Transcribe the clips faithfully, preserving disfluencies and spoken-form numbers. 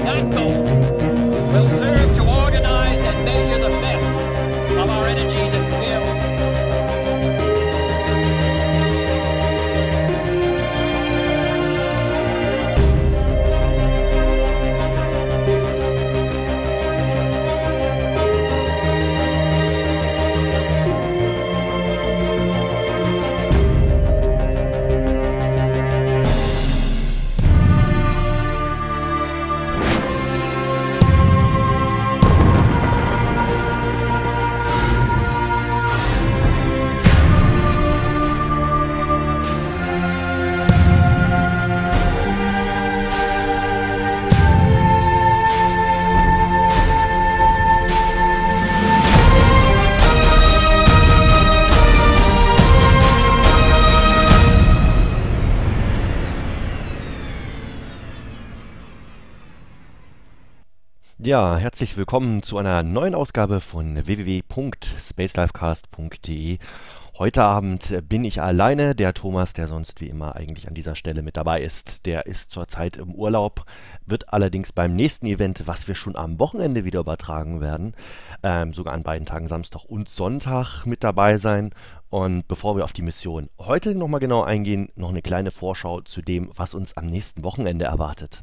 that goal will serve to organize and measure the best of our energies and skills. Ja, herzlich willkommen zu einer neuen Ausgabe von w w w punkt spacelifecast punkt de. Heute Abend bin ich alleine. Der Thomas, der sonst wie immer eigentlich an dieser Stelle mit dabei ist, der ist zurzeit im Urlaub, wird allerdings beim nächsten Event, was wir schon am Wochenende wieder übertragen werden, ähm, sogar an beiden Tagen, Samstag und Sonntag, mit dabei sein. Und bevor wir auf die Mission heute nochmal genau eingehen, noch eine kleine Vorschau zu dem, was uns am nächsten Wochenende erwartet.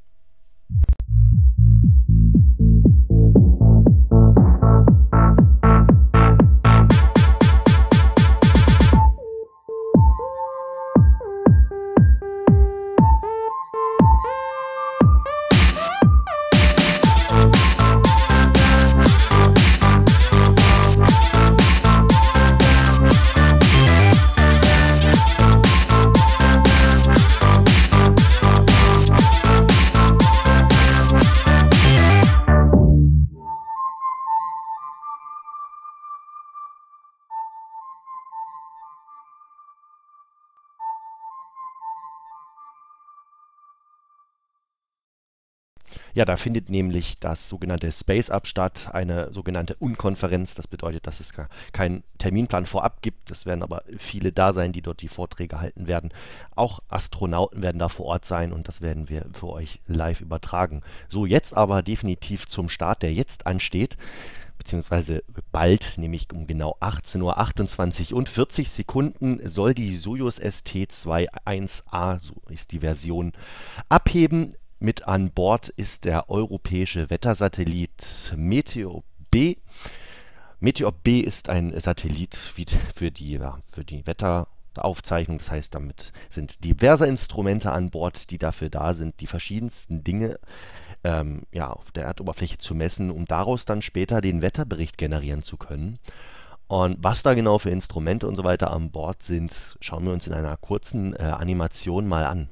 Ja, da findet nämlich das sogenannte Space Up statt, eine sogenannte Unkonferenz. Das bedeutet, dass es keinen Terminplan vorab gibt. Es werden aber viele da sein, die dort die Vorträge halten werden. Auch Astronauten werden da vor Ort sein und das werden wir für euch live übertragen. So, jetzt aber definitiv zum Start, der jetzt ansteht, beziehungsweise bald, nämlich um genau achtzehn Uhr achtundzwanzig und vierzig Sekunden, soll die Sojus S T eins A, so ist die Version, abheben. Mit an Bord ist der europäische Wettersatellit Meteor B. Meteor B ist ein Satellit für die, ja, für die Wetteraufzeichnung. Das heißt, damit sind diverse Instrumente an Bord, die dafür da sind, die verschiedensten Dinge ähm, ja, auf der Erdoberfläche zu messen, um daraus dann später den Wetterbericht generieren zu können. Und was da genau für Instrumente und so weiter an Bord sind, schauen wir uns in einer kurzen äh, Animation mal an.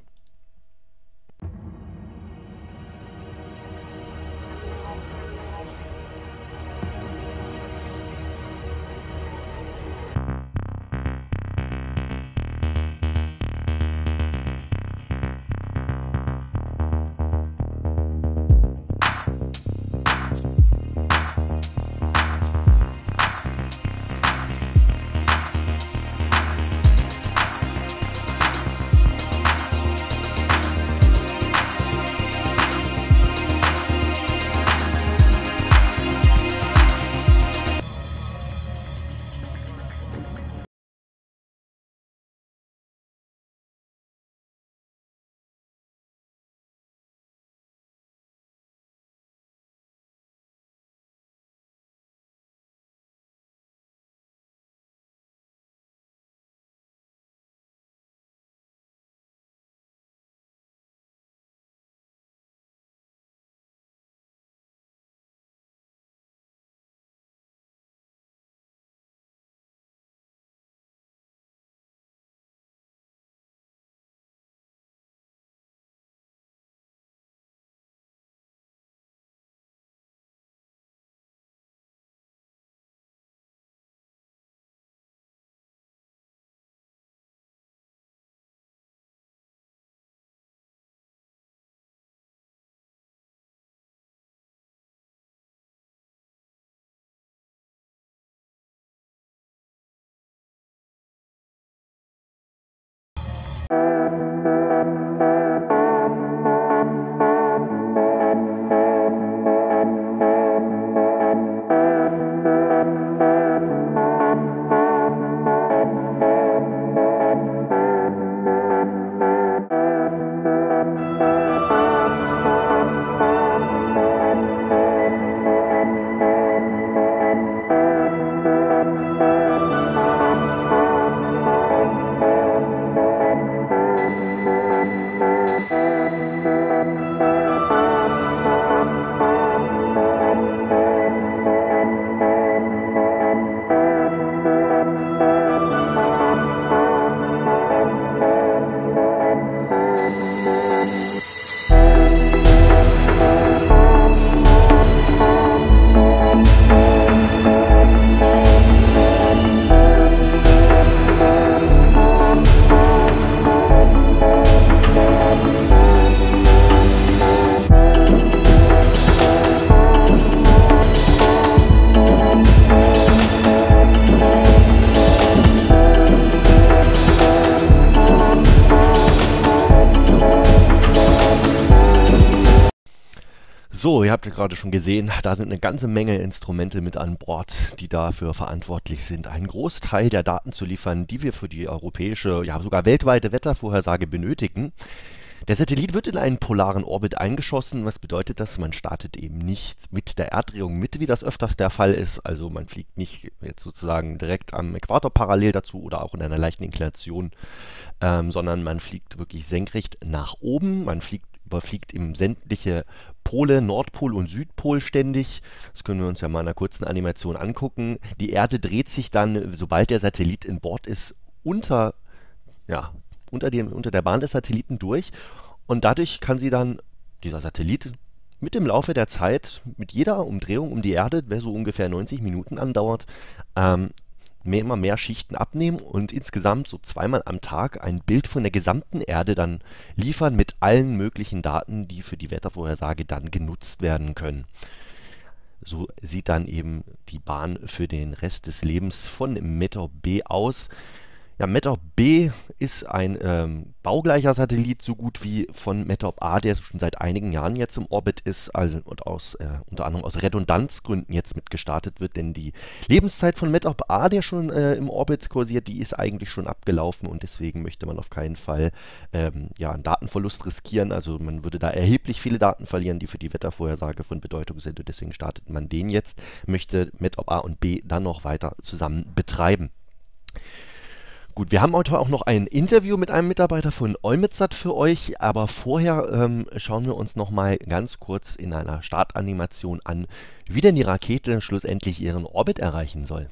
So, ihr habt ja gerade schon gesehen, da sind eine ganze Menge Instrumente mit an Bord, die dafür verantwortlich sind, einen Großteil der Daten zu liefern, die wir für die europäische, ja sogar weltweite Wettervorhersage benötigen. Der Satellit wird in einen polaren Orbit eingeschossen. Was bedeutet das? Man startet eben nicht mit der Erddrehung mit, wie das öfters der Fall ist. Also man fliegt nicht jetzt sozusagen direkt am Äquator parallel dazu oder auch in einer leichten Inklination, ähm, sondern man fliegt wirklich senkrecht nach oben. Man fliegt, überfliegt eben sämtliche Pole, Nordpol und Südpol ständig. Das können wir uns ja mal in einer kurzen Animation angucken. Die Erde dreht sich dann, sobald der Satellit in Bord ist, unter, ja, unter, dem, unter der Bahn des Satelliten durch. Und dadurch kann sie dann, dieser Satellit, mit dem Laufe der Zeit, mit jeder Umdrehung um die Erde, der so ungefähr neunzig Minuten andauert, ähm, mehr, immer mehr Schichten abnehmen und insgesamt so zweimal am Tag ein Bild von der gesamten Erde dann liefern mit allen möglichen Daten, die für die Wettervorhersage dann genutzt werden können. So sieht dann eben die Bahn für den Rest des Lebens von METOP B aus. Ja, METOP B ist ein ähm, baugleicher Satellit, so gut wie von METOP A, der schon seit einigen Jahren jetzt im Orbit ist, also, und aus, äh, unter anderem aus Redundanzgründen jetzt mit gestartet wird, denn die Lebenszeit von METOP A, der schon äh, im Orbit kursiert, die ist eigentlich schon abgelaufen und deswegen möchte man auf keinen Fall ähm, ja, einen Datenverlust riskieren. Also man würde da erheblich viele Daten verlieren, die für die Wettervorhersage von Bedeutung sind und deswegen startet man den jetzt, möchte METOP A und B dann noch weiter zusammen betreiben. Gut, wir haben heute auch noch ein Interview mit einem Mitarbeiter von EUMETSAT für euch, aber vorher ähm, schauen wir uns noch mal ganz kurz in einer Startanimation an, wie denn die Rakete schlussendlich ihren Orbit erreichen soll.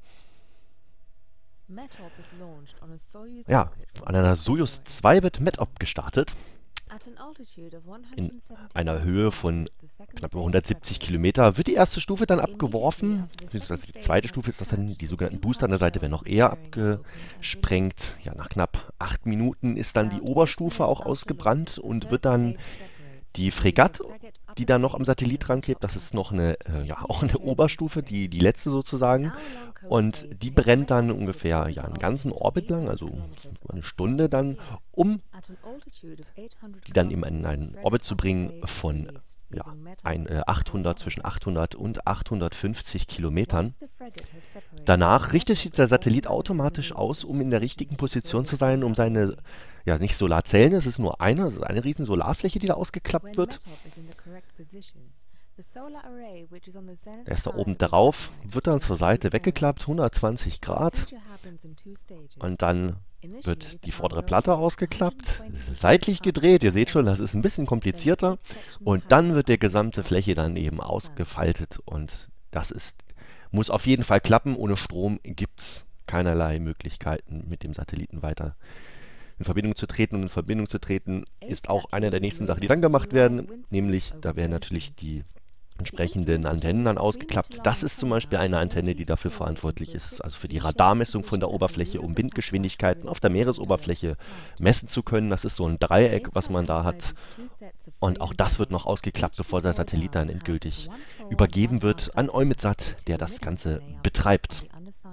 Ja, an einer Soyuz zwei wird METOP gestartet. In einer Höhe von knapp über hundertsiebzig Kilometer wird die erste Stufe dann abgeworfen, beziehungsweise die zweite Stufe ist das dann, die sogenannten Booster an der Seite werden noch eher abgesprengt. Ja, nach knapp acht Minuten ist dann die Oberstufe auch ausgebrannt und wird dann die Fregatte, die dann noch am Satellit ranklebt, das ist noch eine, äh, ja, auch eine Oberstufe, die, die letzte sozusagen. Und die brennt dann ungefähr ja, einen ganzen Orbit lang, also eine Stunde dann, um die dann eben in einen Orbit zu bringen von ja, ein, äh, achthundert, zwischen achthundert und achthundertfünfzig Kilometern. Danach richtet sich der Satellit automatisch aus, um in der richtigen Position zu sein, um seine, ja nicht Solarzellen, es ist nur eine, es ist eine riesen Solarfläche, die da ausgeklappt wird. Er ist da oben drauf, wird dann zur Seite weggeklappt, hundertzwanzig Grad. Und dann wird die vordere Platte ausgeklappt, seitlich gedreht, ihr seht schon, das ist ein bisschen komplizierter. Und dann wird die gesamte Fläche dann eben ausgefaltet und das ist, muss auf jeden Fall klappen. Ohne Strom gibt es keinerlei Möglichkeiten, mit dem Satelliten weiter in Verbindung zu treten. Und in Verbindung zu treten ist auch eine der nächsten Sachen, die dann gemacht werden, nämlich da werden natürlich die entsprechenden Antennen dann ausgeklappt. Das ist zum Beispiel eine Antenne, die dafür verantwortlich ist, also für die Radarmessung von der Oberfläche, um Windgeschwindigkeiten auf der Meeresoberfläche messen zu können. Das ist so ein Dreieck, was man da hat. Und auch das wird noch ausgeklappt, bevor der Satellit dann endgültig übergeben wird an EUMETSAT, der das Ganze betreibt.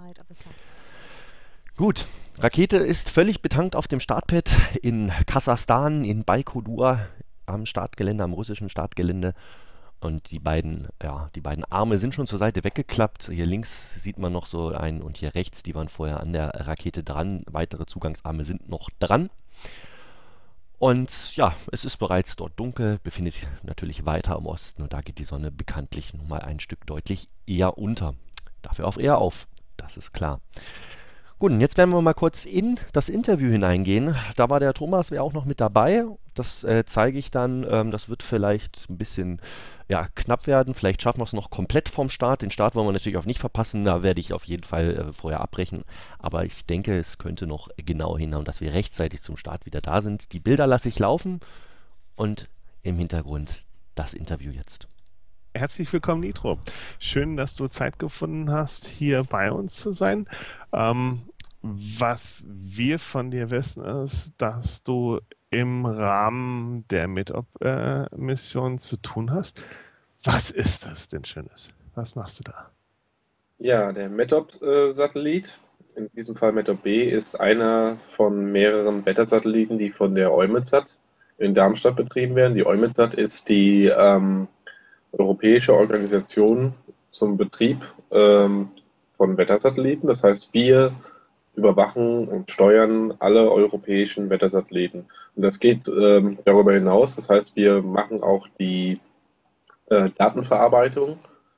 Gut, Rakete ist völlig betankt auf dem Startpad in Kasachstan, in Baikonur, am Startgelände, am russischen Startgelände. Und die beiden, ja, die beiden Arme sind schon zur Seite weggeklappt. Hier links sieht man noch so einen und hier rechts, die waren vorher an der Rakete dran. Weitere Zugangsarme sind noch dran. Und ja, es ist bereits dort dunkel, befindet sich natürlich weiter im Osten und da geht die Sonne bekanntlich nun mal ein Stück deutlich eher unter. Dafür auch eher auf, das ist klar. Gut, und jetzt werden wir mal kurz in das Interview hineingehen. Da war der Thomas ja auch noch mit dabei. Das äh, zeige ich dann. Ähm, das wird vielleicht ein bisschen ja, knapp werden. Vielleicht schaffen wir es noch komplett vom Start. Den Start wollen wir natürlich auch nicht verpassen. Da werde ich auf jeden Fall äh, vorher abbrechen. Aber ich denke, es könnte noch genau hinhauen, dass wir rechtzeitig zum Start wieder da sind. Die Bilder lasse ich laufen und im Hintergrund das Interview jetzt. Herzlich willkommen, Nitro. Schön, dass du Zeit gefunden hast, hier bei uns zu sein. Ähm, was wir von dir wissen, ist, dass du im Rahmen der METOP-Mission äh, zu tun hast. Was ist das denn Schönes? Was machst du da? Ja, der METOP-Satellit, in diesem Fall METOP B, ist einer von mehreren Wettersatelliten, die von der EUMETSAT in Darmstadt betrieben werden. Die EUMETSAT ist die ähm, europäische Organisation zum Betrieb ähm, von Wettersatelliten. Das heißt, wir überwachen und steuern alle europäischen Wettersatelliten. Und das geht ähm, darüber hinaus. Das heißt, wir machen auch die äh, Datenverarbeitung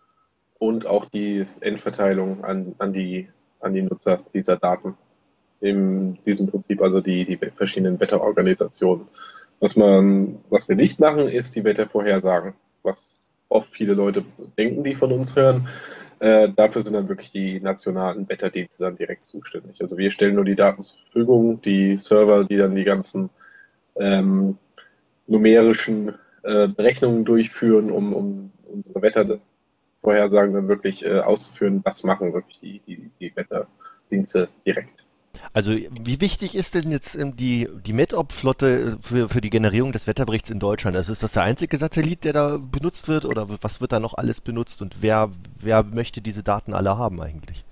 und auch die Endverteilung an, an, die, an die Nutzer dieser Daten. In diesem Prinzip also die, die verschiedenen Wetterorganisationen. Was, man, was wir nicht machen, ist die Wettervorhersagen, was oft viele Leute denken, die von uns hören. Äh, dafür sind dann wirklich die nationalen Wetterdienste dann direkt zuständig. Also wir stellen nur die Daten zur Verfügung, die Server, die dann die ganzen ähm, numerischen äh, Berechnungen durchführen, um, um unsere Wettervorhersagen dann wirklich äh, auszuführen. Das machen wirklich die, die, die Wetterdienste direkt. Also wie wichtig ist denn jetzt ähm, die, die Metop-Flotte für, für die Generierung des Wetterberichts in Deutschland? Also ist das der einzige Satellit, der da benutzt wird oder was wird da noch alles benutzt und wer, wer möchte diese Daten alle haben eigentlich?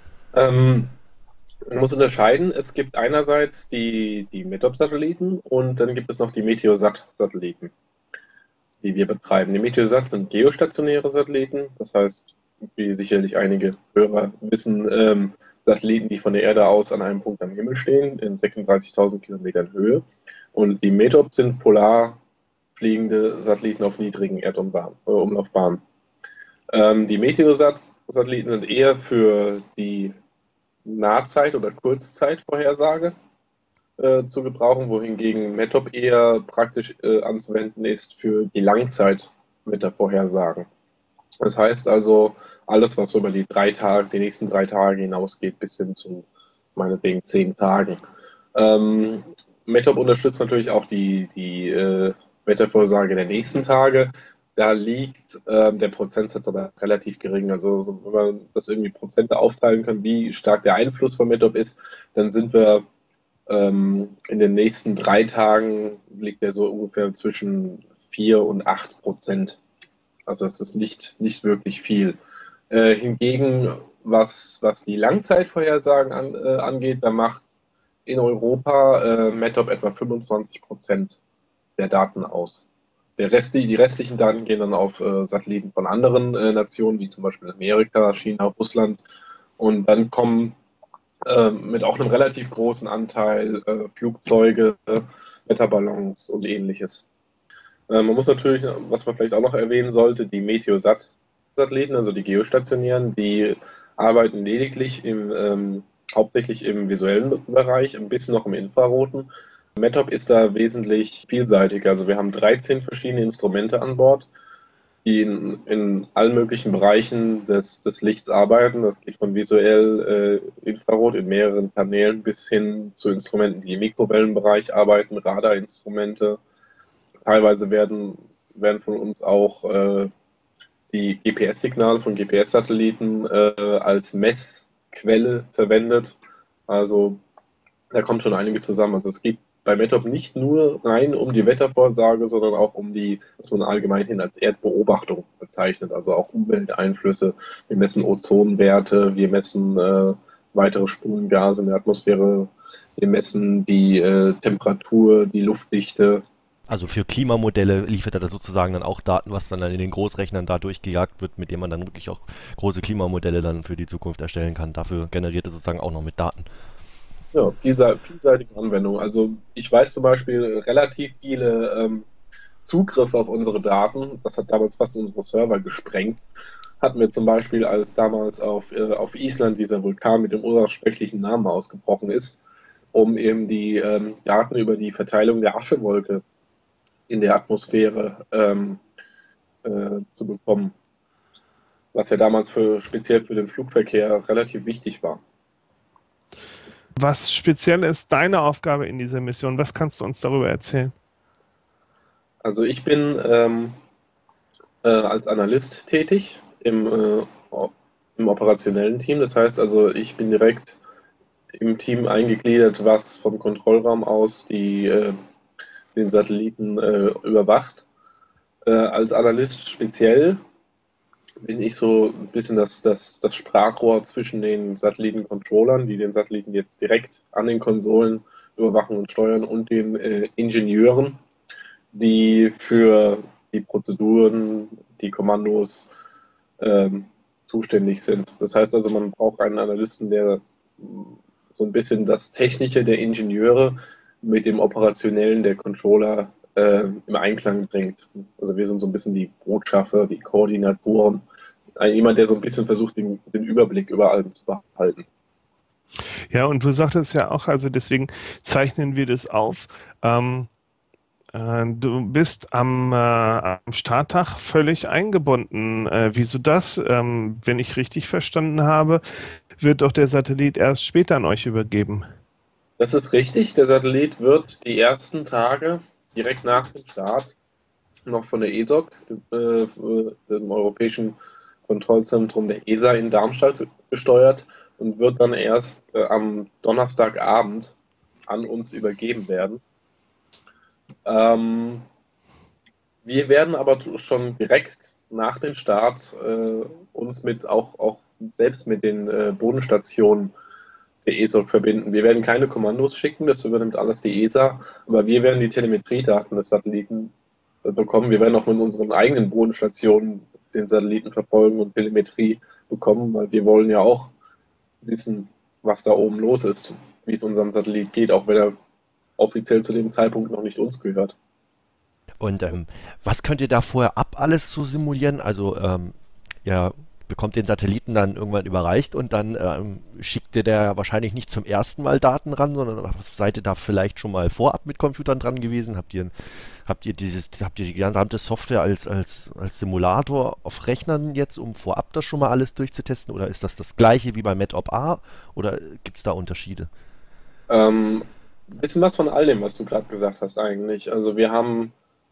Ähm, man muss unterscheiden, es gibt einerseits die, die Metop-Satelliten und dann gibt es noch die Meteosat-Satelliten, die wir betreiben. Die Meteosat sind geostationäre Satelliten, das heißt, wie sicherlich einige Hörer wissen, ähm, Satelliten, die von der Erde aus an einem Punkt am Himmel stehen, in sechsunddreißigtausend Kilometern Höhe. Und die Metop sind polar fliegende Satelliten auf niedrigen Erdumlaufbahnen. Ähm, die Meteosat-Satelliten sind eher für die Nahzeit- oder Kurzzeitvorhersage äh, zu gebrauchen, wohingegen Metop eher praktisch äh, anzuwenden ist für die Langzeitwettervorhersagen. Das heißt also, alles, was über die drei Tage, die nächsten drei Tage hinausgeht, bis hin zu meinetwegen zehn Tagen. Ähm, Metop unterstützt natürlich auch die, die äh, Wettervorhersage der nächsten Tage. Da liegt äh, der Prozentsatz aber relativ gering. Also, so, wenn man das irgendwie Prozente aufteilen kann, wie stark der Einfluss von Metop ist, dann sind wir ähm, in den nächsten drei Tagen, liegt der so ungefähr zwischen vier und acht Prozent. Also es ist nicht, nicht wirklich viel. Äh, hingegen, was, was die Langzeitvorhersagen an, äh, angeht, da macht in Europa äh, Metop etwa fünfundzwanzig Prozent der Daten aus. Der Rest, die, die restlichen Daten gehen dann auf äh, Satelliten von anderen äh, Nationen, wie zum Beispiel Amerika, China, Russland. Und dann kommen äh, mit auch einem relativ großen Anteil äh, Flugzeuge, äh, Wetterballons und ähnliches. Man muss natürlich, was man vielleicht auch noch erwähnen sollte, die Meteosat-Satelliten, also die geostationären, die arbeiten lediglich im, ähm, hauptsächlich im visuellen Bereich, ein bisschen noch im Infraroten. Metop ist da wesentlich vielseitiger. Also wir haben dreizehn verschiedene Instrumente an Bord, die in, in allen möglichen Bereichen des, des Lichts arbeiten. Das geht von visuell äh, Infrarot in mehreren Kanälen bis hin zu Instrumenten, die im Mikrowellenbereich arbeiten, Radarinstrumente. Teilweise werden, werden von uns auch äh, die G P S-Signale von G P S-Satelliten äh, als Messquelle verwendet. Also da kommt schon einiges zusammen. Also es geht bei Metop nicht nur rein um die Wettervorsage, sondern auch um die, was man allgemein hin als Erdbeobachtung bezeichnet, also auch Umwelteinflüsse. Wir messen Ozonwerte, wir messen äh, weitere Spurengase in der Atmosphäre, wir messen die äh, Temperatur, die Luftdichte. Also für Klimamodelle liefert er da sozusagen dann auch Daten, was dann, dann in den Großrechnern da durchgejagt wird, mit dem man dann wirklich auch große Klimamodelle dann für die Zukunft erstellen kann. Dafür generiert er sozusagen auch noch mit Daten. Ja, vielseitige Anwendung. Also ich weiß zum Beispiel relativ viele ähm, Zugriffe auf unsere Daten. Das hat damals fast unsere Server gesprengt. Hatten wir zum Beispiel, als damals auf, äh, auf Island dieser Vulkan mit dem unaussprechlichen Namen ausgebrochen ist, um eben die ähm, Daten über die Verteilung der Aschewolke in der Atmosphäre ähm, äh, zu bekommen, was ja damals für, speziell für den Flugverkehr relativ wichtig war. Was speziell ist deine Aufgabe in dieser Mission? Was kannst du uns darüber erzählen? Also ich bin ähm, äh, als Analyst tätig im, äh, im operationellen Team. Das heißt also, ich bin direkt im Team eingegliedert, was vom Kontrollraum aus die äh, den Satelliten äh, überwacht. Äh, als Analyst speziell bin ich so ein bisschen das, das, das Sprachrohr zwischen den Satelliten-Controllern, die den Satelliten jetzt direkt an den Konsolen überwachen und steuern, und den äh, Ingenieuren, die für die Prozeduren, die Kommandos ähm, zuständig sind. Das heißt also, man braucht einen Analysten, der so ein bisschen das Technische der Ingenieure mit dem Operationellen der Controller äh, im Einklang bringt. Also wir sind so ein bisschen die Botschafter, die Koordinatoren. Jemand, der so ein bisschen versucht, den, den Überblick über allem zu behalten. Ja, und du sagtest ja auch, also deswegen zeichnen wir das auf. Ähm, äh, du bist am, äh, am Starttag völlig eingebunden. Äh, wieso das? Ähm, wenn ich richtig verstanden habe, wird doch der Satellit erst später an euch übergeben. Das ist richtig. Der Satellit wird die ersten Tage direkt nach dem Start noch von der E S O C, äh, dem Europäischen Kontrollzentrum der E S A in Darmstadt, gesteuert und wird dann erst äh, am Donnerstagabend an uns übergeben werden. Ähm, wir werden aber schon direkt nach dem Start äh, uns mit auch, auch selbst mit den äh, Bodenstationen der E S O C verbinden. Wir werden keine Kommandos schicken, das übernimmt alles die E S A, aber wir werden die Telemetriedaten des Satelliten bekommen. Wir werden auch mit unseren eigenen Bodenstationen den Satelliten verfolgen und Telemetrie bekommen, weil wir wollen ja auch wissen, was da oben los ist, wie es unserem Satellit geht, auch wenn er offiziell zu dem Zeitpunkt noch nicht uns gehört. Und ähm, was könnt ihr da vorher ab alles so simulieren? Also ähm, ihr bekommt den Satelliten dann irgendwann überreicht und dann ähm, schickt ihr der wahrscheinlich nicht zum ersten Mal Daten ran, sondern seid ihr da vielleicht schon mal vorab mit Computern dran gewesen? Habt ihr, habt ihr dieses, habt ihr die gesamte Software als, als, als Simulator auf Rechnern jetzt, um vorab das schon mal alles durchzutesten? Oder ist das das gleiche wie bei MetOp-A? Oder gibt es da Unterschiede? Ähm, ein bisschen was von all dem, was du gerade gesagt hast eigentlich. Also wir haben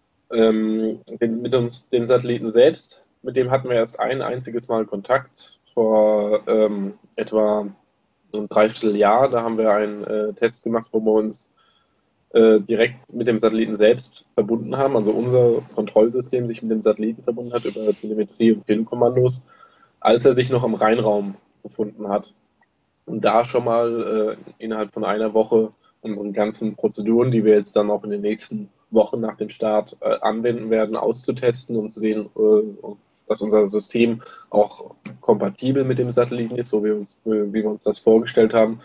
ähm, den, mit uns den Satelliten selbst, mit dem hatten wir erst ein einziges Mal Kontakt vor ähm, etwa so ein Dreivierteljahr. Da haben wir einen äh, Test gemacht, wo wir uns äh, direkt mit dem Satelliten selbst verbunden haben. Also unser Kontrollsystem sich mit dem Satelliten verbunden hat über Telemetrie und Telekommandos, als er sich noch im Rheinraum befunden hat. Und da schon mal äh, innerhalb von einer Woche unsere ganzen Prozeduren, die wir jetzt dann auch in den nächsten Wochen nach dem Start äh, anwenden werden, auszutesten und zu sehen, äh, dass unser System auch kompatibel mit dem Satelliten ist, so wie, uns, wie wir uns das vorgestellt haben.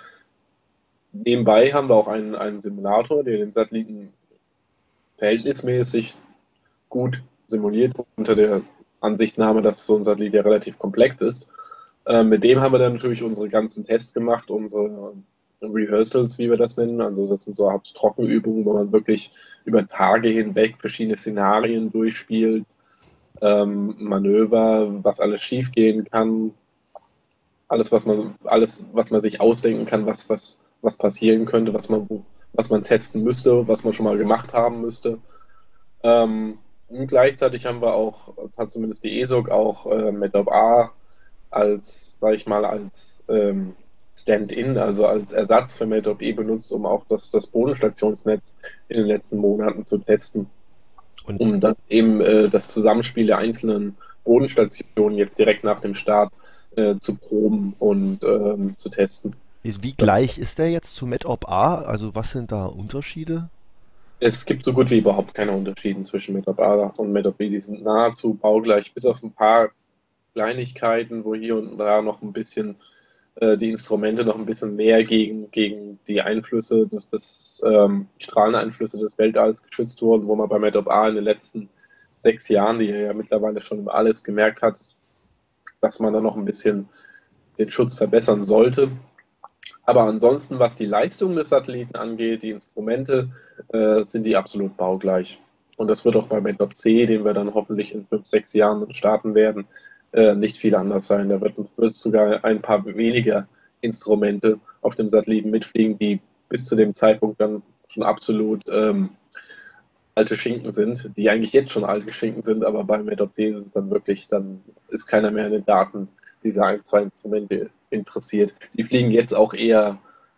Nebenbei haben wir auch einen, einen Simulator, der den Satelliten verhältnismäßig gut simuliert, unter der Ansichtnahme, dass so ein Satellit ja relativ komplex ist. Äh, mit dem haben wir dann natürlich unsere ganzen Tests gemacht, unsere Rehearsals, wie wir das nennen. Also das sind so Art Trockenübungen, wo man wirklich über Tage hinweg verschiedene Szenarien durchspielt, ähm, Manöver, was alles schiefgehen kann, alles, was man, alles, was man sich ausdenken kann, was, was, was passieren könnte, was man, was man testen müsste, was man schon mal gemacht haben müsste. Ähm, und gleichzeitig haben wir auch, hat zumindest die E S O C auch äh, MetOp-A als, sag ich mal, als ähm, Stand-in, also als Ersatz für MetOp-E benutzt, um auch das, das Bodenstationsnetz in den letzten Monaten zu testen. Und um dann eben äh, das Zusammenspiel der einzelnen Bodenstationen jetzt direkt nach dem Start äh, zu proben und ähm, zu testen. Wie gleich das, ist der jetzt zu MetOp-A? Also was sind da Unterschiede? Es gibt so gut wie überhaupt keine Unterschiede zwischen MetOp-A und MetOp-E. Die sind nahezu baugleich, bis auf ein paar Kleinigkeiten, wo hier und da noch ein bisschen äh, die Instrumente noch ein bisschen mehr gegen, gegen die Einflüsse, des, des ähm, Strahleneinflüsse des Weltalls geschützt wurden, wo man bei MetOp-A in den letzten sechs Jahren, die er ja mittlerweile schon über alles gemerkt hat, dass man da noch ein bisschen den Schutz verbessern sollte. Aber ansonsten, was die Leistung des Satelliten angeht, die Instrumente, äh, sind die absolut baugleich. Und das wird auch bei MetOp-C, den wir dann hoffentlich in fünf, sechs Jahren starten werden, äh, nicht viel anders sein. Da wird, wird sogar ein paar weniger Instrumente auf dem Satelliten mitfliegen, die bis zu dem Zeitpunkt dann schon absolut ähm, alte Schinken sind, die eigentlich jetzt schon alte Schinken sind, aber bei MetOp-C ist es dann wirklich, dann ist keiner mehr in den Daten dieser ein, zwei Instrumente interessiert. Die fliegen jetzt auch eher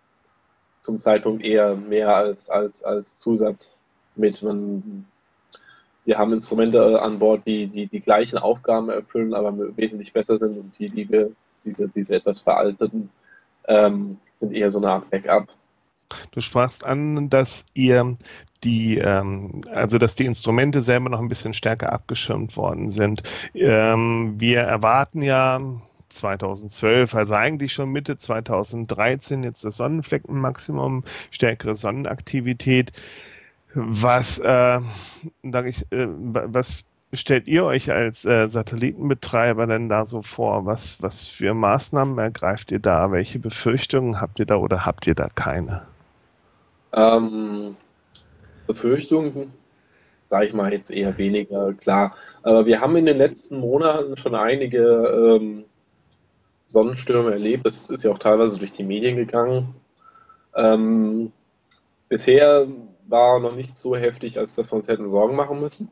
zum Zeitpunkt eher mehr als, als, als Zusatz mit. Man, wir haben Instrumente an Bord, die, die die gleichen Aufgaben erfüllen, aber wesentlich besser sind, und die, die wir, diese, diese etwas veralteten, ähm, sind eher so eine Art Backup. Du sprachst an, dass ihr die, ähm, also dass die Instrumente selber noch ein bisschen stärker abgeschirmt worden sind. Ähm, wir erwarten ja zweitausendzwölf, also eigentlich schon Mitte zweitausenddreizehn, jetzt das Sonnenfleckenmaximum, stärkere Sonnenaktivität. Was, äh, sag ich, äh, was stellt ihr euch als äh, Satellitenbetreiber denn da so vor? Was, was für Maßnahmen ergreift ihr da? Welche Befürchtungen habt ihr da oder habt ihr da keine? Ähm, Befürchtungen, sage ich mal jetzt eher weniger, klar. Aber wir haben in den letzten Monaten schon einige ähm, Sonnenstürme erlebt. Das ist ja auch teilweise durch die Medien gegangen. Ähm, bisher war noch nicht so heftig, als dass wir uns hätten Sorgen machen müssen.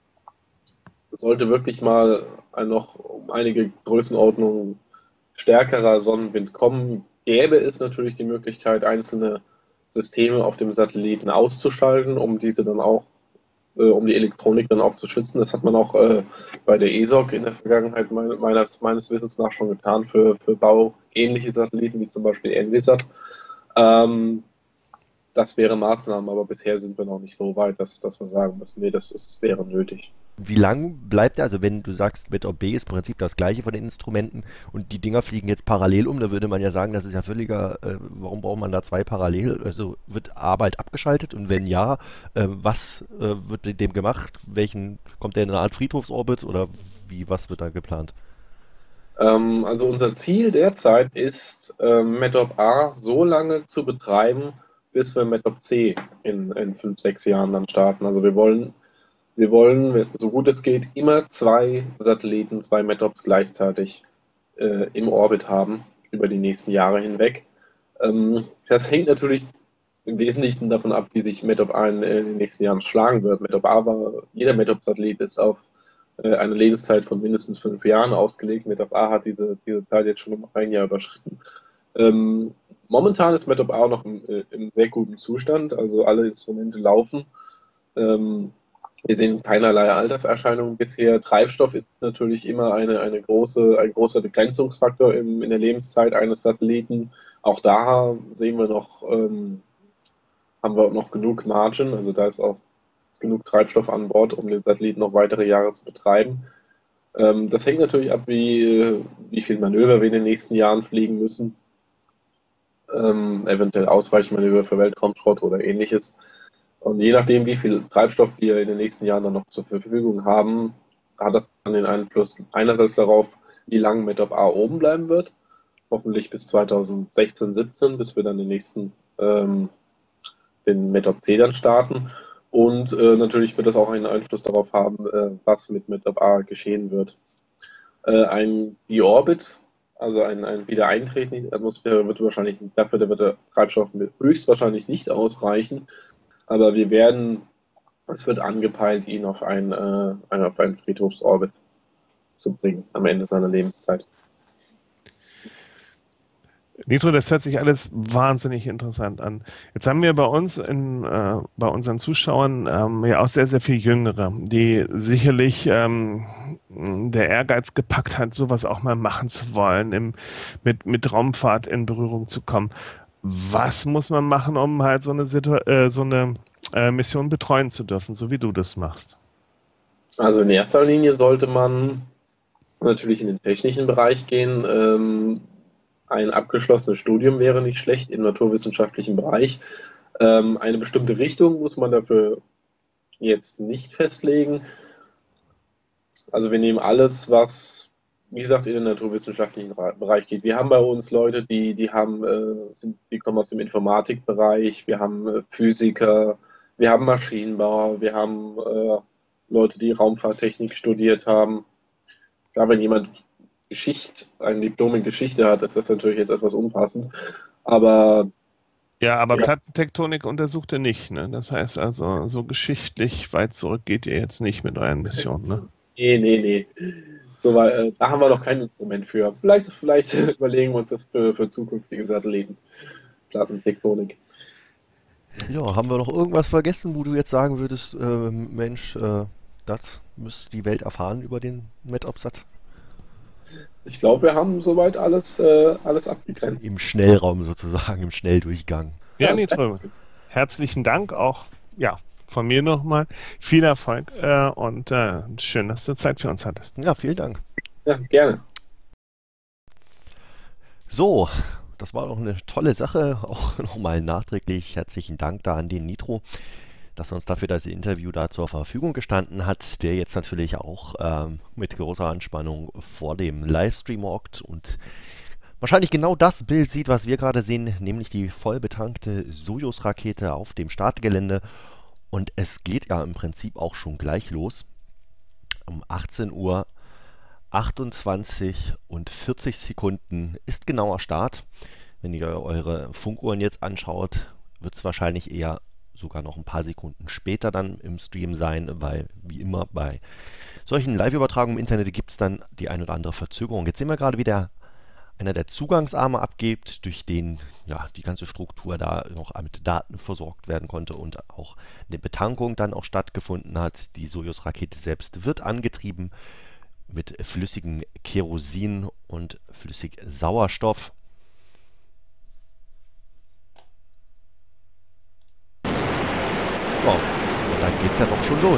Sollte wirklich mal ein noch um einige Größenordnungen stärkerer Sonnenwind kommen, gäbe es natürlich die Möglichkeit, einzelne Systeme auf dem Satelliten auszuschalten, um diese dann auch, äh, um die Elektronik dann auch zu schützen. Das hat man auch äh, bei der E S O C in der Vergangenheit mein, meines, meines Wissens nach schon getan für, für bauähnliche Satelliten, wie zum Beispiel Envisat. Ähm, das wäre Maßnahmen, aber bisher sind wir noch nicht so weit, dass, dass wir sagen müssen, nee, das ist, wäre nötig. Wie lang bleibt der? Also wenn du sagst, Meteor B ist im Prinzip das gleiche von den Instrumenten und die Dinger fliegen jetzt parallel um, da würde man ja sagen, das ist ja völliger, äh, warum braucht man da zwei parallel? Also wird A bald abgeschaltet und wenn ja, äh, was äh, wird mit dem gemacht? Welchen, kommt der in eine Art Friedhofsorbit oder wie, was wird da geplant? Ähm, also unser Ziel derzeit ist, ähm, Metop A so lange zu betreiben, bis wir Metop C in, in fünf, sechs Jahren dann starten. Also wir wollen Wir wollen, so gut es geht, immer zwei Satelliten, zwei Metops gleichzeitig äh, im Orbit haben, über die nächsten Jahre hinweg. Ähm, das hängt natürlich im Wesentlichen davon ab, wie sich Metop A in, äh, in den nächsten Jahren schlagen wird. Metop A war, jeder Metop-Satellit ist auf äh, eine Lebenszeit von mindestens fünf Jahren ausgelegt. Metop A hat diese, diese Zeit jetzt schon um ein Jahr überschritten. Ähm, momentan ist Metop A noch im, äh, im sehr guten Zustand, also alle Instrumente laufen. Ähm, Wir sehen keinerlei Alterserscheinungen bisher. Treibstoff ist natürlich immer eine, eine große, ein großer Begrenzungsfaktor im, in der Lebenszeit eines Satelliten. Auch da sehen wir noch, ähm, haben wir noch genug Margin, also da ist auch genug Treibstoff an Bord, um den Satelliten noch weitere Jahre zu betreiben. Ähm, das hängt natürlich ab, wie, wie viel Manöver wir in den nächsten Jahren fliegen müssen. Ähm, eventuell Ausweichmanöver für Weltraumschrott oder ähnliches. Und je nachdem, wie viel Treibstoff wir in den nächsten Jahren dann noch zur Verfügung haben, hat das dann den Einfluss einerseits darauf, wie lange Metop A oben bleiben wird. Hoffentlich bis zweitausendsechzehn, siebzehn, bis wir dann den nächsten, ähm, den Metop C dann starten. Und äh, natürlich wird das auch einen Einfluss darauf haben, äh, was mit Metop A geschehen wird. Äh, ein Deorbit, also ein, ein Wiedereintreten in die Atmosphäre, wird wahrscheinlich, dafür wird der Treibstoff höchstwahrscheinlich nicht ausreichen. Aber wir werden, es wird angepeilt, ihn auf einen, äh, auf einen Friedhofsorbit zu bringen am Ende seiner Lebenszeit. Nitro, das hört sich alles wahnsinnig interessant an. Jetzt haben wir bei uns, in, äh, bei unseren Zuschauern ähm, ja auch sehr, sehr viel Jüngere, die sicherlich ähm, der Ehrgeiz gepackt hat, sowas auch mal machen zu wollen, im, mit, mit Raumfahrt in Berührung zu kommen. Was muss man machen, um halt so eine, Situ äh, so eine äh, Mission betreuen zu dürfen, so wie du das machst? Also in erster Linie sollte man natürlich in den technischen Bereich gehen. Ähm, ein abgeschlossenes Studium wäre nicht schlecht im naturwissenschaftlichen Bereich. Ähm, eine bestimmte Richtung muss man dafür jetzt nicht festlegen. Also wir nehmen alles, was, wie gesagt, in den naturwissenschaftlichen Bereich geht. Wir haben bei uns Leute, die, die haben, äh, sind, die kommen aus dem Informatikbereich, wir haben äh, Physiker, wir haben Maschinenbauer, wir haben äh, Leute, die Raumfahrttechnik studiert haben. Klar, wenn jemand Geschichte, ein Diplom in Geschichte hat, ist das natürlich jetzt etwas unpassend. Aber ja, aber ja. Plattentektonik untersucht ihr nicht, ne? Das heißt also, so geschichtlich weit zurück geht ihr jetzt nicht mit euren Missionen, ne? Nee, nee, nee. So, äh, da haben wir noch kein Instrument für. Vielleicht, vielleicht überlegen wir uns das für, für zukünftige Satelliten. Plattentektonik. Ja, haben wir noch irgendwas vergessen, wo du jetzt sagen würdest, äh, Mensch, äh, das müsste die Welt erfahren über den Metopsat? Ich glaube, wir haben soweit alles, äh, alles abgegrenzt. Im Schnellraum sozusagen, im Schnelldurchgang. Ja, Nitro, herzlichen Dank auch, ja, von mir nochmal. Viel Erfolg äh, und äh, schön, dass du Zeit für uns hattest. Ja, vielen Dank. Ja, gerne. So, das war doch eine tolle Sache. Auch nochmal nachträglich herzlichen Dank da an den Nitro, dass er uns dafür das Interview da zur Verfügung gestanden hat, der jetzt natürlich auch ähm, mit großer Anspannung vor dem Livestream hockt und wahrscheinlich genau das Bild sieht, was wir gerade sehen, nämlich die voll betankte Sojus-Rakete auf dem Startgelände. Und es geht ja im Prinzip auch schon gleich los. Um achtzehn Uhr achtundzwanzig und vierzig Sekunden ist genauer Start. Wenn ihr eure Funkuhren jetzt anschaut, wird es wahrscheinlich eher sogar noch ein paar Sekunden später dann im Stream sein, weil wie immer bei solchen Live-Übertragungen im Internet gibt es dann die ein oder andere Verzögerung. Jetzt sehen wir gerade, wie der, einer der Zugangsarme abgibt, durch den ja, die ganze Struktur da noch mit Daten versorgt werden konnte und auch eine Betankung dann auch stattgefunden hat. Die Sojus-Rakete selbst wird angetrieben mit flüssigem Kerosin und flüssig Sauerstoff. Wow, und dann geht's ja doch schon los.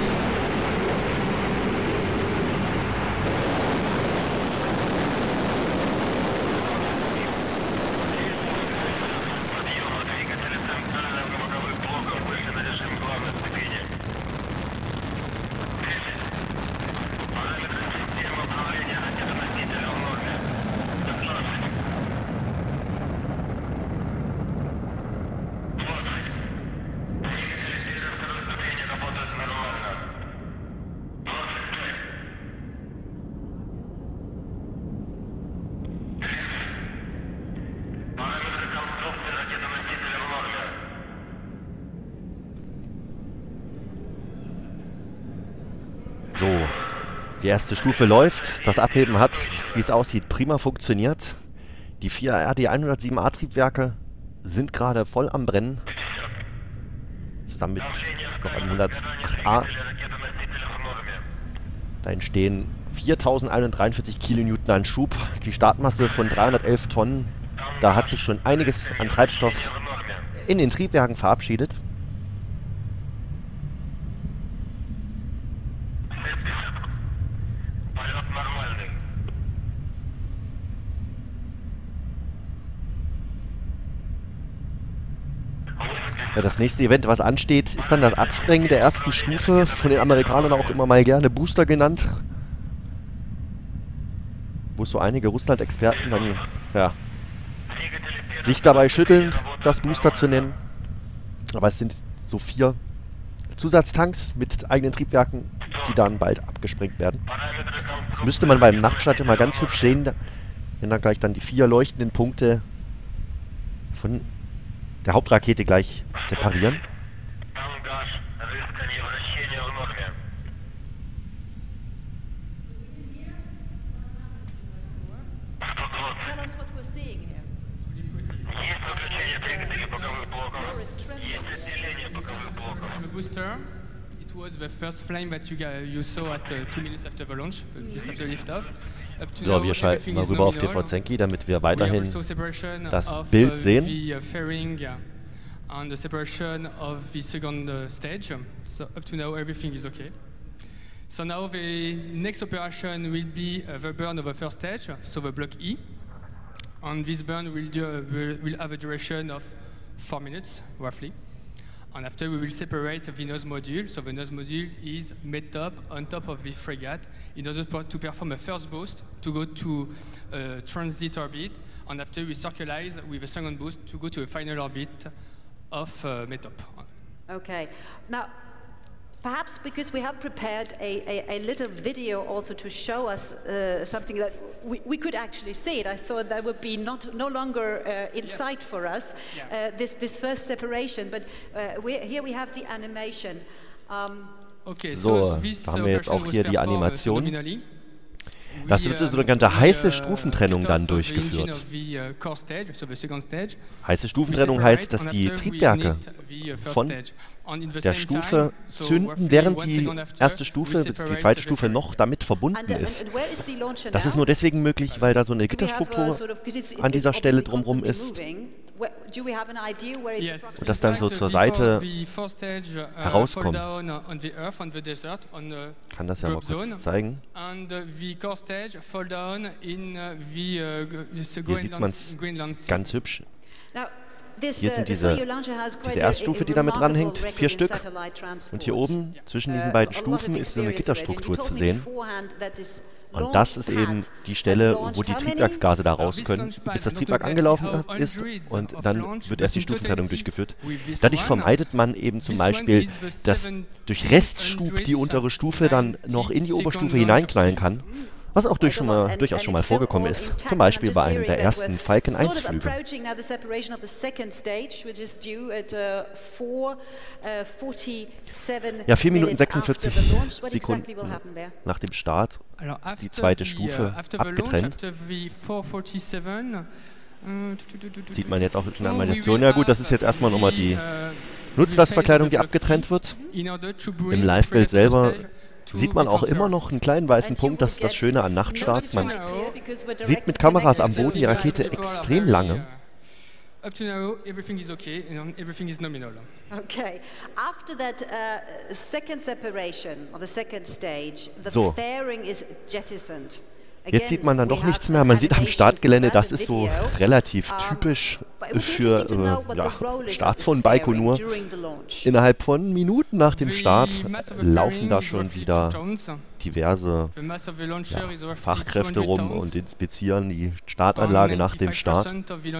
So, die erste Stufe läuft, das Abheben hat, wie es aussieht, prima funktioniert. Die vier R D hundertsieben A Triebwerke sind gerade voll am Brennen. Zusammen mit noch einem hundertacht A. Da entstehen viertausendeinhundertdreiundvierzig Kilonewton an Schub. Die Startmasse von dreihundertelf Tonnen. Da hat sich schon einiges an Treibstoff in den Triebwerken verabschiedet. Ja, das nächste Event, was ansteht, ist dann das Absprengen der ersten Stufe, von den Amerikanern auch immer mal gerne Booster genannt. Wo so einige Russland-Experten dann, ja, sich dabei schütteln, das Booster zu nennen. Aber es sind so vier Zusatztanks mit eigenen Triebwerken, die dann bald abgesprengt werden. Das müsste man beim Nachtstart immer ganz hübsch sehen, wenn dann gleich dann die vier leuchtenden Punkte von der Hauptrakete gleich separieren. Tell us what we're seeing here. The booster, it was the first flame that you, uh, you saw at uh, two minutes after the launch, uh, just after liftoff. Up to So, now, wir schalten everything mal is rüber auf nominal. T V Zenki, damit wir We have weiterhin also separation das of, Bild uh, sehen. the uh, fairing uh, and the separation of the second uh, stage. So up to now, everything is okay. So now the next operation will be uh, the burn of the first stage, so the block E. And this burn will, do, uh, will, will have a duration of four minutes, roughly. And after we will separate the nose module. So the nose module is made up on top of the frigate in order to perform a first boost to go to uh, transit orbit. And after we circularize with a second boost to go to a final orbit of uh, METOP. Okay. Now, perhaps because we have prepared a, a, a little video also to show us uh, something that we, we could actually see it. I thought that would be not no longer uh, in Yes. sight for us, Yeah. uh, this, this first separation. But uh, we, here we have the animation. Um, Okay, So, so this da haben wir jetzt operation auch was hier die performed, uh, Animation. nominally. Das We, wird eine uh, sogenannte we, heiße uh, Stufentrennung cut dann off the engine durchgeführt. of the, uh, core stage, so the second stage. Heiße We Stufentrennung separate heißt, dass and die after we Triebwerke need the, uh, first von stage. And in the der same Stufe time, so zünden, roughly während one die second after, erste we Stufe, die separate zweite the Stufe fairing. noch damit verbunden and, uh, ist. and where is the launcher Das ist now? nur deswegen möglich, weil da so eine Do we have, uh, Gitterstruktur sort of- 'cause it's- an it's dieser Stelle obviously drumherum constantly ist. moving. Where, do we have an idea where it's Yes, approximately? in das dann so fact, zur before Seite the first stage, uh, herauskommt. fall down on the earth, on the desert, on the Kann das ja mal drop zone, kurz zeigen. and uh, the core stage fall down in uh, the, uh, g- the Hier sieht Greenland, man es Greenland Sea. ganz hübsch. Now, this, Hier uh, sind the diese- Soyuz launcher has quite diese a- Erststufe, a die damit remarkable dranhängt, record vier in Stück. satellite transport. Und hier oben zwischen diesen Uh, beiden a lot of Stufen ist so eine experience with it. And you Gitterstruktur told zu me sehen. beforehand that this Und das ist launch eben pad die has Stelle, launched wo die how many? Triebwerksgase da Now, raus this können, launchpad bis das not Triebwerk exactly angelaufen how ist hundreds und of dann launch, wird erst die but in Stufentrennung totality durchgeführt. with this Dadurch one, vermeidet man eben zum this one Beispiel, is the dass seven durch Reststub die untere Stufe dann noch in die Oberstufe hineinknallen kann, was auch durch schon mal, durchaus schon mal vorgekommen ist. Zum Beispiel bei einem der ersten Falcon eins Flüge. approaching now the separation of the second stage, which is due at uh, four forty-seven Ja, vier Minuten minutes after sechsundvierzig the launch. What exactly will Sekunden happen there? nach dem Start Alors, ist die after zweite the, Stufe uh, after the launch, abgetrennt. after the four forty-seven, uh, tu- tu- tu- tu- Sieht tu- man jetzt auch in der oh, we Animation. will Ja gut, das have ist jetzt erstmal nochmal die the, uh, Nutzlastverkleidung, die the phase of the abgetrennt wird. in order to Im bring Live-Bild the frigate selber stage to sieht man the auch immer transfer. noch einen kleinen weißen And you Punkt. Das ist will das get Schöne an Nachtstarts. no Man idea because we're sieht directly mit Kameras am connected Boden die to the Rakete People are extrem very, lange. uh, Up to now, everything is okay, and everything is nominal. Okay. After that uh, second separation, or the second stage, the So. fairing is jettisoned. Jetzt sieht man dann doch nichts mehr. Man sieht am Startgelände, das ist so relativ typisch für äh, ja, Starts von Baikonur. Innerhalb von Minuten nach dem Start laufen da schon wieder diverse ja, Fachkräfte rum und inspizieren die Startanlage nach dem Start.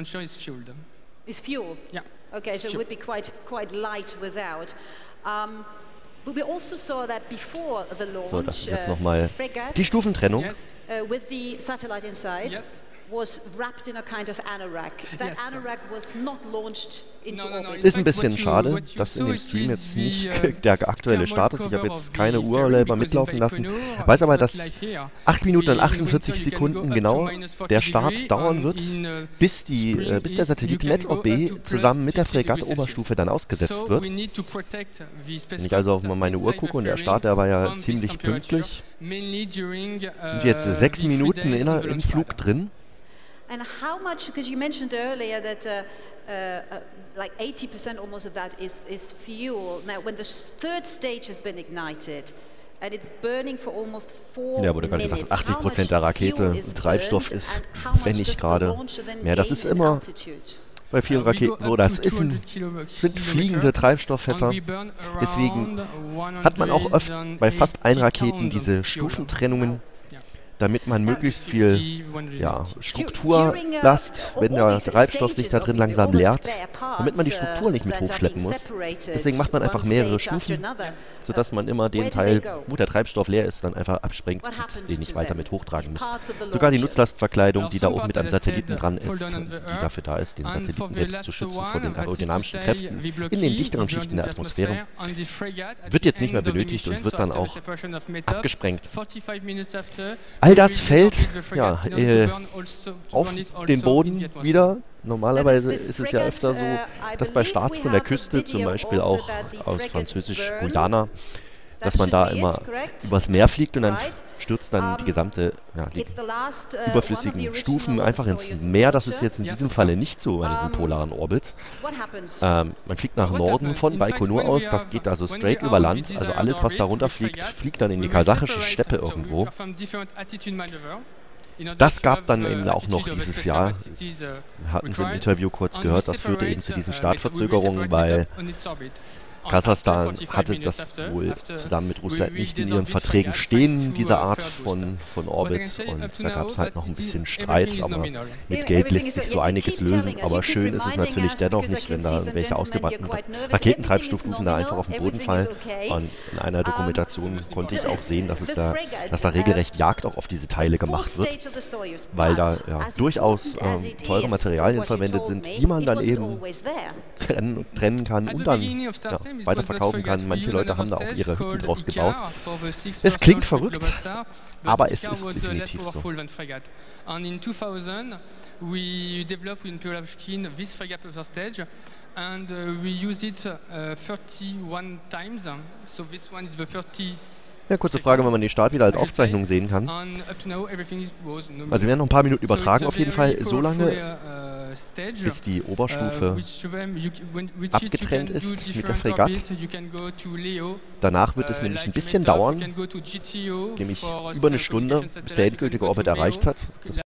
Is fuel? Yeah. Okay, so it Fuel. would be quite quite light without. Um, but we also saw that before the launch, So, das ist jetzt uh, nochmal frigate, die Stufentrennung. Yes, uh, with the satellite inside, yes. was wrapped in a kind of anorak. That Yes. anorak was not launched into No, no, no, orbit. it's Ist ein What bisschen you- schade, what you dass in saw dem is Stream jetzt the, nicht uh, der aktuelle thermal Start ist. Ich habe cover jetzt of keine the Urlauber fairing, because in mitlaufen lassen. Baikonur, Ich weiß aber, it's dass not like here. acht Minuten und We- in achtundvierzig winter you can go Sekunden up to genau minus forty der Start degree, dauern and wird, in, uh, bis, die, spring äh, bis der is- Satellit you Met can go O B up to plus zusammen mit der fifty degrees Fregatte-Oberstufe dann ausgesetzt So wird. we need to protect the Wenn ich also auf meine Uhr gucke und der Start, der war ja ziemlich pünktlich, sind jetzt sechs Minuten in, im Flug drin. And how much, because you mentioned earlier that uh, uh, uh, like eighty percent almost of that is, is fuel. Now, when the s- third stage has been ignited and it's burning for almost four Ja, wurde gerade minutes, gesagt, achtzig how Prozent much der Rakete fuel is Treibstoff burned ist, and how much wenn nicht does the gerade launcher then mehr. Das gain ist in immer altitude? bei vielen Raketen so, das ist ein, sind fliegende Treibstofffässer. Deswegen hat man auch oft bei fast allen Raketen diese Stufentrennungen, damit man möglichst viel ja, Strukturlast, wenn der Treibstoff sich da drin langsam leert, damit man die Struktur nicht mit hochschleppen muss. Deswegen macht man einfach mehrere Stufen, sodass man immer den Teil, wo der Treibstoff leer ist, dann einfach absprengt und den nicht weiter mit hochtragen muss. Sogar die Nutzlastverkleidung, die da oben mit einem Satelliten dran ist, die dafür da ist, den Satelliten selbst zu schützen vor den aerodynamischen Kräften in den dichteren Schichten der Atmosphäre, wird jetzt nicht mehr benötigt und wird dann auch abgesprengt. All das fällt ja, äh, auf den Boden wieder. Normalerweise ist es ja öfter so, dass bei Starts von der Küste, zum Beispiel auch aus Französisch-Guyana, dass man da immer übers Meer fliegt und dann stürzt dann die gesamte, ja, die überflüssigen Stufen einfach ins Meer. Das ist jetzt in diesem Falle nicht so bei diesem polaren Orbit. Ähm, man fliegt nach Norden von Baikonur aus, das geht also straight über Land. Also alles, was da runterfliegt, fliegt dann in die kasachische Steppe irgendwo. Das gab dann eben auch noch dieses Jahr, wir hatten es im Interview kurz gehört, das führte eben zu diesen Startverzögerungen, weil Kasachstan hatte das wohl zusammen mit Russland nicht in ihren Verträgen stehen, diese Art von, von Orbit. Und da gab es halt noch ein bisschen Streit, aber mit Geld lässt sich so einiges lösen. Aber schön ist es natürlich dennoch nicht, wenn da irgendwelche ausgebrannten Raketentreibstoffstufen da einfach auf den Boden fallen. Und in einer Dokumentation konnte ich auch sehen, dass, es da, dass da regelrecht Jagd auch auf diese Teile gemacht wird, weil da ja, durchaus ähm, teure Materialien verwendet sind, die man dann eben trennen, trennen kann und dann ja, weiterverkaufen kann. Manche Leute haben da auch ihre Hütten draus gebaut. Es klingt verrückt, aber es ist definitiv so. And in two thousand, we developed with Imperial Pushkin this frigate first stage, and uh, we use it uh, thirty-one times. So this one is the thirtieth. Ja, kurze Frage, wenn man den Start wieder als Aufzeichnung sehen kann. Also wir werden noch ein paar Minuten übertragen auf jeden Fall. So lange uh, stage. bis die Uh, Oberstufe which of them you, when, which it you abgetrennt can do ist mit der different Fregatte. orbit. You can go to Leo. Danach wird es Uh, nämlich like ein bisschen Metov, you dauern, can go to G T O nämlich for über eine a Stunde, communication bis satellite. der You can endgültige go Orbit to erreicht Leo. hat. Das